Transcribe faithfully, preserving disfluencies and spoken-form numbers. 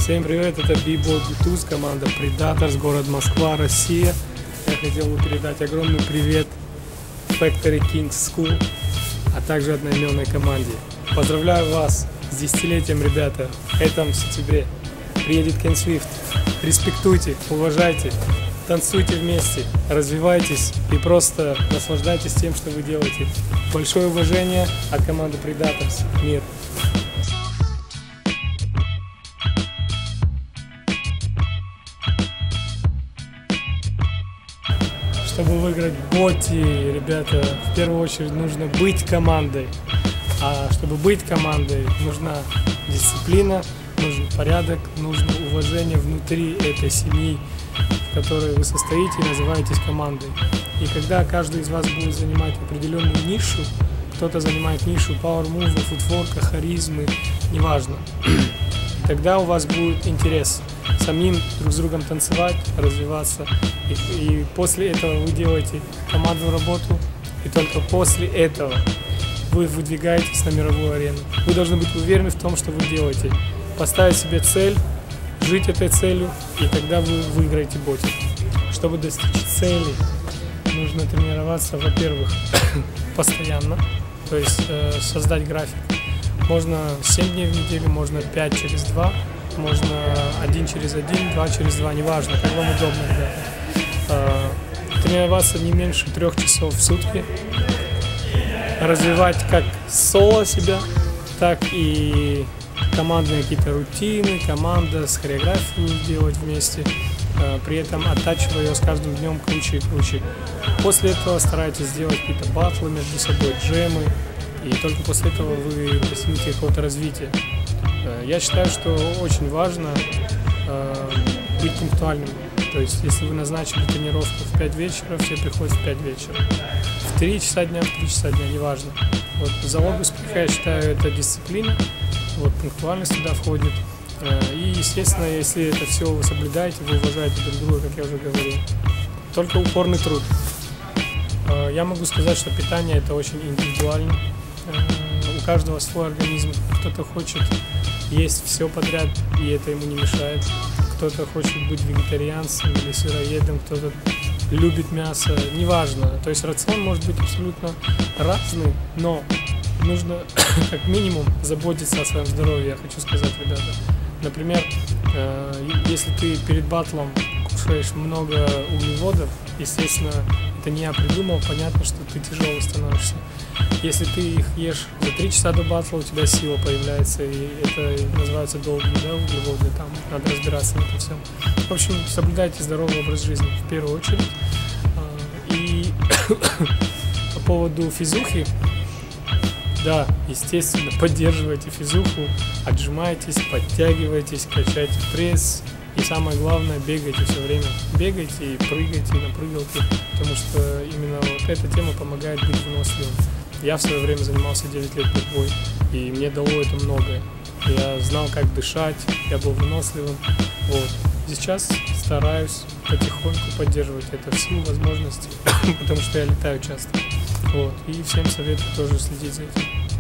Всем привет, это B-Boy Bluetooth, команда Predators, город Москва, Россия. Я хотел бы передать огромный привет Factory Kings School, а также одноименной команде. Поздравляю вас с десятилетием, ребята, в этом сентябре. Приедет Ken Swift. Респектуйте, уважайте, танцуйте вместе, развивайтесь и просто наслаждайтесь тем, что вы делаете. Большое уважение от команды Predators. Мир. Чтобы выиграть боти, ребята, в первую очередь нужно быть командой. А чтобы быть командой, нужна дисциплина, нужен порядок, нужно уважение внутри этой семьи, в которой вы состоите и называетесь командой. И когда каждый из вас будет занимать определенную нишу, кто-то занимает нишу пауэр-мува, футворка, харизмы, неважно, тогда у вас будет интерес самим друг с другом танцевать, развиваться. И, и после этого вы делаете командную работу, и только после этого вы выдвигаетесь на мировую арену. Вы должны быть уверены в том, что вы делаете. Поставить себе цель, жить этой целью, и тогда вы выиграете боти. Чтобы достичь цели, нужно тренироваться, во-первых, постоянно, то есть э, создать график. Можно семь дней в неделю, можно пять через два, можно один через один, два через два, неважно, как вам удобно, ребята. Э, тренироваться не меньше трех часов в сутки, развивать как соло себя, так и командные какие-то рутины, команда с хореографией делать вместе, э, при этом оттачивая ее с каждым днем круче и круче. После этого старайтесь сделать какие-то батлы между собой, джемы, и только после этого вы достигнете какого-то развития. Э, я считаю, что очень важно э, быть пунктуальным. То есть, если вы назначили тренировку в пять вечера, все приходят в пять вечера. В три часа дня, в три часа дня, неважно. Вот залог успеха, я считаю, это дисциплина. Вот, пунктуальность туда входит. И, естественно, если это все вы соблюдаете, вы уважаете друг друга, как я уже говорил. Только упорный труд. Я могу сказать, что питание это очень индивидуально. У каждого свой организм. Кто-то хочет есть все подряд, и это ему не мешает. Кто-то хочет быть вегетарианцем или сыроедом, кто-то любит мясо, неважно. То есть рацион может быть абсолютно разный, но нужно как минимум заботиться о своем здоровье, я хочу сказать, ребята. Например, если ты перед батлом кушаешь много углеводов, естественно, это не я придумал, понятно, что ты тяжелый становишься. Если ты их ешь за три часа до батла, у тебя сила появляется, и это называется долгим, да, углеводы, там надо разбираться в этом всем. В общем, соблюдайте здоровый образ жизни в первую очередь. И по поводу физухи, да, естественно, поддерживайте физуху, отжимайтесь, подтягивайтесь, качайте пресс. И самое главное, бегайте все время. Бегайте и прыгайте на прыгалке, потому что именно вот эта тема помогает быть выносливым. Я в свое время занимался девять лет борьбой, и мне дало это многое. Я знал, как дышать, я был выносливым. Вот. Сейчас стараюсь потихоньку поддерживать это в силу возможностей, потому что я летаю часто. Вот. И всем советую тоже следить за этим.